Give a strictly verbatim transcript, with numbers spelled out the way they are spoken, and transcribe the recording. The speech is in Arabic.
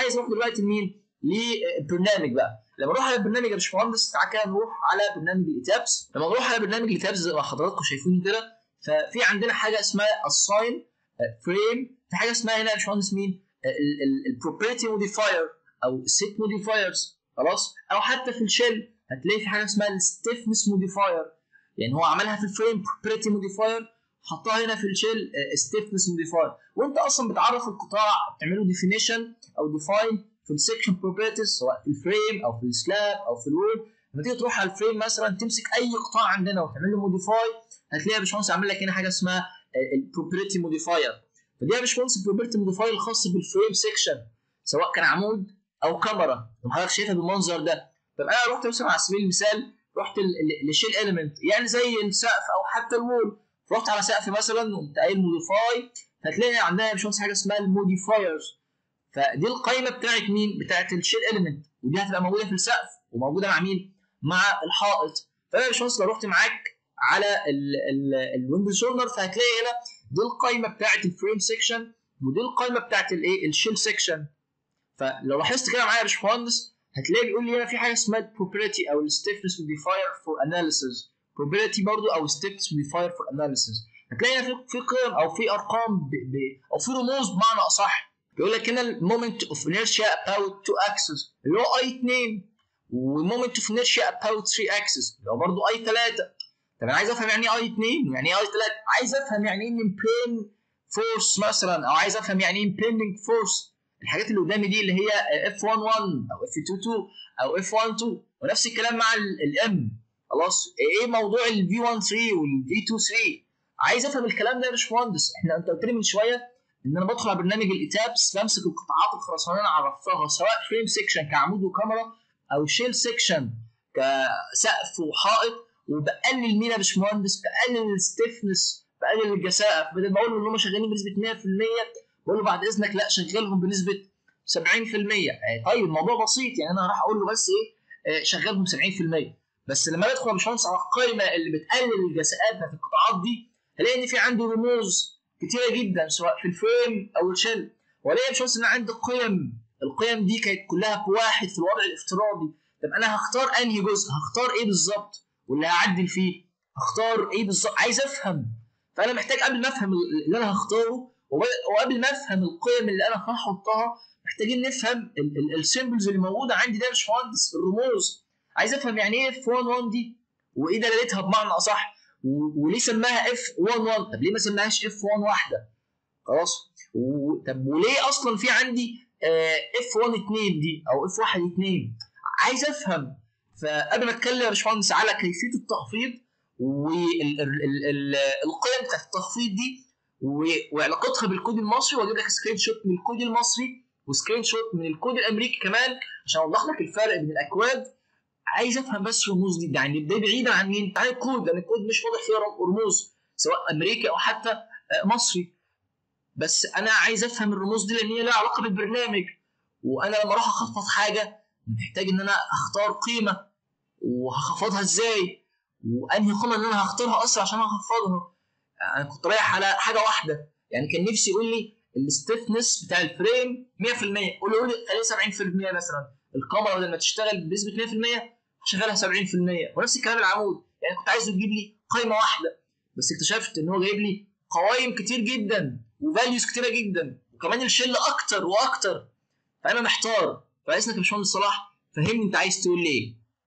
عايز اروح دلوقتي لمين؟ للبرنامج بقى. لما اروح على البرنامج يا باشمهندس تعالى كده نروح على برنامج الايتابس. لما نروح على برنامج الايتابس زي ما حضراتكم شايفين كده، ففي عندنا حاجه اسمها assign فريم، في حاجه اسمها هنا يا باشمهندس مين؟ البروبرتي موديفاير او السيت موديفايرز، خلاص؟ او حتى في الشيل هتلاقي في حاجه اسمها الستيفنس موديفاير، يعني هو عملها في الفريم بروبرتي موديفاير، حطها هنا في الشيل ستيفنس موديفاير. وانت اصلا بتعرف القطاع، بتعمله ديفينيشن او ديفاين في السكشن بروبرتيز، سواء في الفريم او في السلاب او في الوول. لما تيجي تروح على الفريم مثلا تمسك اي قطاع عندنا وتعمل له موديفاي، هتلاقي يا باشمهندس عامل لك هنا حاجه اسمها البروبرتي موديفاير. فدي يا باشمهندس البروبرتي موديفاير الخاص بالفريم سكشن، سواء كان عمود او كاميرا، حضرتك شايفها بالمنظر ده. طب انا رحت مثلا على سبيل المثال رحت للشيل اليمنت، يعني زي السقف او حتى الوول، رحت على سقف مثلا وقمت قايل موديفاي، هتلاقي عندنا يا باشمهندس حاجه اسمها الموديفايرز. فدي القائمه بتاعت مين؟ بتاعت الشيل اليمنت، ودي هتبقى موجوده في السقف وموجوده مع مين؟ مع الحائط. فانا يا باشمهندس لو رحت معاك على الويندو شولدر فهتلاقي هنا دي القائمه بتاعت الفريم سيكشن، ودي القائمه بتاعت الايه؟ الشيل سيكشن. فلو لاحظت كده معايا يا باشمهندس هتلاقي بيقول لي هنا في حاجه اسمها البروبرتي او الستيفنس موديفاير فور اناليسيز، بروبرتي برضو او ستيفنس موديفاير فور اناليسيز. هتلاقي هنا في في قيم او في ارقام ب ب او في رموز بمعنى اصح. بيقول لك هنا المومنت اوف انيرشيا about تو اكسس اللي هو اي اتنين، والمومنت اوف انيرشيا about ثري اكسس اللي هو برضو اي تلاتة. طب انا عايز افهم يعني ايه اي اتنين ويعني ايه اي تلاتة، عايز افهم يعني ايه امبين فورس مثلا، او عايز افهم يعني ايه امبيندنج فورس. الحاجات اللي قدامي دي اللي هي اف واحد واحد او اف اتنين اتنين او اف واحد اتنين، ونفس الكلام مع الام. خلاص، ايه موضوع الفي واحد تلاتة والفي اتنين تلاتة؟ عايز افهم الكلام ده يا باشمهندس. احنا انت قلت لي من شويه ان انا بدخل على برنامج الايتابس بمسك القطاعات الخرسانيه اللي عرفتها، سواء فريم سيكشن كعمود وكاميرا او شيل سيكشن كسقف وحائط، وبقلل مين يا باشمهندس؟ بقلل الستيفنس، بقلل الجساءه. بدل ما اقول ان هم شغالين بنسبه مية في المية بقول له بعد اذنك لا شغلهم بنسبه سبعين في المية. طيب الموضوع بسيط، يعني انا راح اقول له بس ايه؟ شغلهم سبعين في المية. بس لما بدخل يا باشمهندس على القائمه اللي بتقلل الجساءات بتاعت القطاعات دي هلاقي ان في عندي رموز كتيره جدا سواء في الفريم او الشيل، والاقي يا باشمهندس ان عندي قيم، القيم دي كانت كلها بواحد في الوضع الافتراضي. طب انا هختار انهي جزء؟ هختار ايه بالظبط؟ واللي هعدل فيه هختار ايه بالظبط؟ عايز افهم. فانا محتاج قبل ما افهم اللي انا هختاره وقبل ما افهم القيم اللي انا هحطها محتاجين نفهم السيمبلز اللي موجوده عندي ده يا باشمهندس، الرموز. عايز افهم يعني ايه اف واحد واحد دي وايه دلالتها بمعنى اصح، وليه سماها اف واحد واحد؟ طب ليه ما سماهاش اف واحد واحده؟ خلاص. طب وليه اصلا في عندي اف واحد اتنين دي او اف واحد اتنين؟ عايز افهم. فقبل ما اتكلم يا باشمهندس على كيفيه التخفيض والقيم بتاعت التخفيض دي وعلاقتها بالكود المصري، واجيب لك سكرين شوت من الكود المصري وسكرين شوت من الكود الامريكي كمان عشان اوضح لك الفرق بين الاكواد. عايز افهم بس الرموز دي، يعني ده بعيدا عن مين؟ عن الكود، لان الكود مش واضح فيه رموز سواء امريكي او حتى مصري. بس انا عايز افهم الرموز دي لان هي لها علاقه بالبرنامج، وانا لما اروح اخفض حاجه محتاج ان انا اختار قيمه، وهخفضها ازاي؟ وانهي قيمه اللي انا هختارها اصلا عشان اخفضها؟ انا كنت رايح على حاجه واحده، يعني كان نفسي يقول لي الستيفنس بتاع الفريم مية في المية، قول له قول لي خليه سبعين في المية مثلا. الكاميرا بدل ما تشتغل بنسبه مية في المية هشغلها سبعين في المية، ونفس الكلام العمود. يعني كنت عايزه يجيب لي قائمه واحده، بس اكتشفت ان هو جايب لي قوائم كتير جدا وفاليوز كتيره جدا، وكمان الشله اكتر واكتر. فانا محتار. فاذنك يا باشمهندس صلاح فهمني انت عايز تقول لي ايه؟